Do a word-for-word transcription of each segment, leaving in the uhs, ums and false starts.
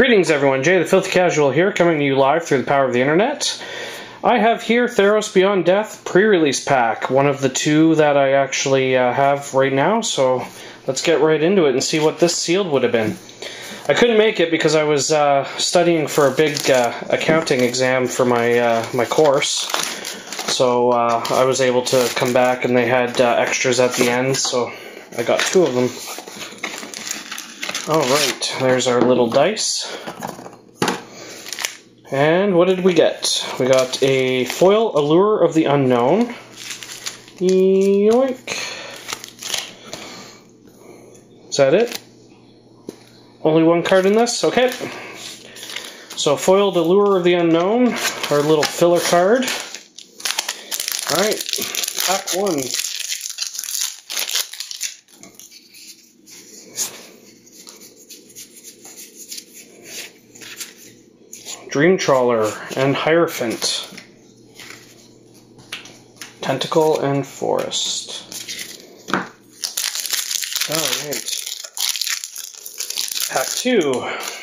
Greetings everyone, Jay the Filthy Casual here, coming to you live through the power of the internet. I have here Theros Beyond Death pre-release pack, one of the two that I actually uh, have right now, so let's get right into it and see what this sealed would have been. I couldn't make it because I was uh, studying for a big uh, accounting exam for my, uh, my course, so uh, I was able to come back and they had uh, extras at the end, so I got two of them. Alright, there's our little dice. And what did we get? We got a foil Allure of the Unknown. Yoink. Is that it? Only one card in this? Okay. So foiled Allure of the Unknown, our little filler card. Alright, pack one. Dream Trawler and Hierophant. Tentacle and Forest. Alright. Pack two.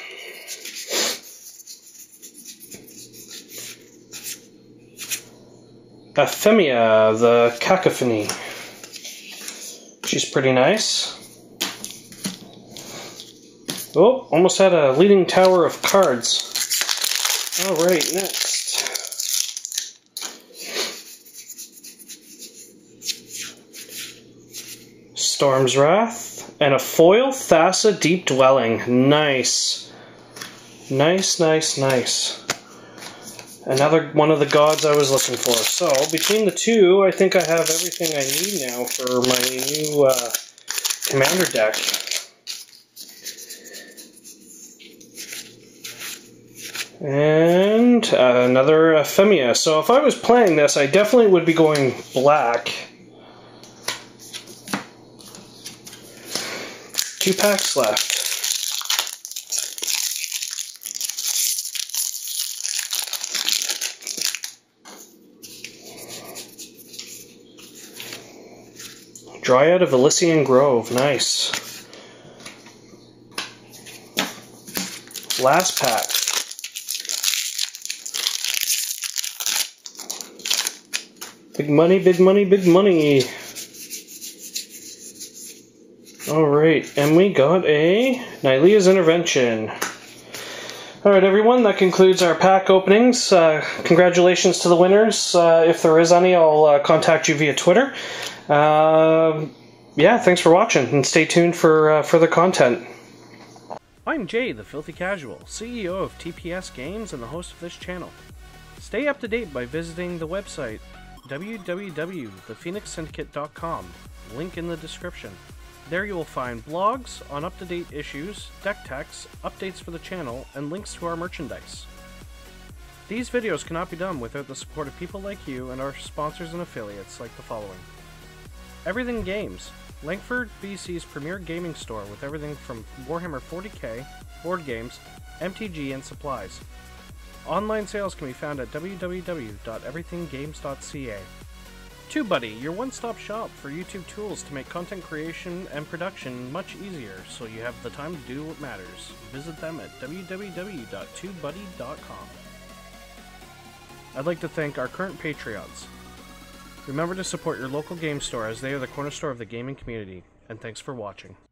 Ephemia, the Cacophony. She's pretty nice. Oh, almost had a leading tower of cards. Alright, next. Storm's Wrath, and a foil Thassa Deep Dwelling. Nice. Nice, nice, nice. Another one of the gods I was looking for. So, between the two, I think I have everything I need now for my new uh, commander deck. And uh, another Ephemia. So if I was playing this, I definitely would be going black. Two packs left. Dryad of Elysian Grove. Nice. Last pack. Big money, big money, big money. Alright, and we got a Nylea's Intervention. Alright everyone, that concludes our pack openings. Uh, congratulations to the winners. Uh, if there is any, I'll uh, contact you via Twitter. Uh, yeah, thanks for watching, and stay tuned for uh, further content. I'm Jay the Filthy Casual, C E O of T P S Games and the host of this channel. Stay up to date by visiting the website w w w dot the phoenix syndicate dot com, link in the description. There you will find blogs on up-to-date issues, deck techs, updates for the channel, and links to our merchandise. These videos cannot be done without the support of people like you and our sponsors and affiliates like the following. Everything Games, Langford, B C's premier gaming store with everything from Warhammer forty K, board games, M T G, and supplies. Online sales can be found at w w w dot everything games dot c a. TubeBuddy, your one-stop shop for YouTube tools to make content creation and production much easier, so you have the time to do what matters. Visit them at w w w dot tube buddy dot com. I'd like to thank our current Patreons. Remember to support your local game store as they are the cornerstone of the gaming community, and thanks for watching.